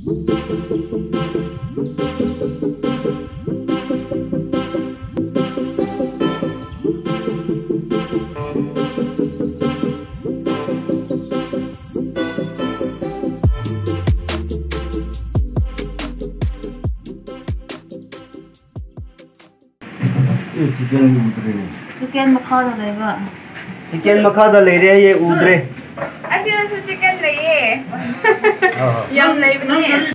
Chicken उधरे chicken मखा दा लेबा चिकन मखा दा ले रहे ये उधरे असिसु चिकन लेये यम लेबनी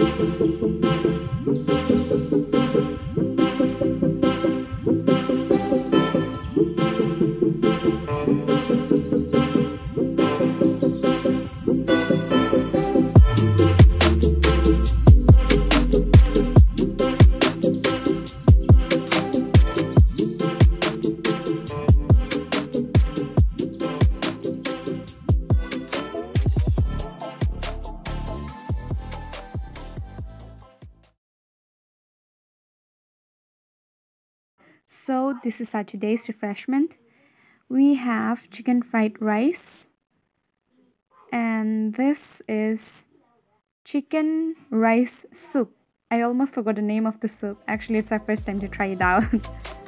So this is our today's refreshment. We have chicken fried rice, and this is chicken rice soup. I almost forgot the name of the soup. Actually, it's our first time to try it out.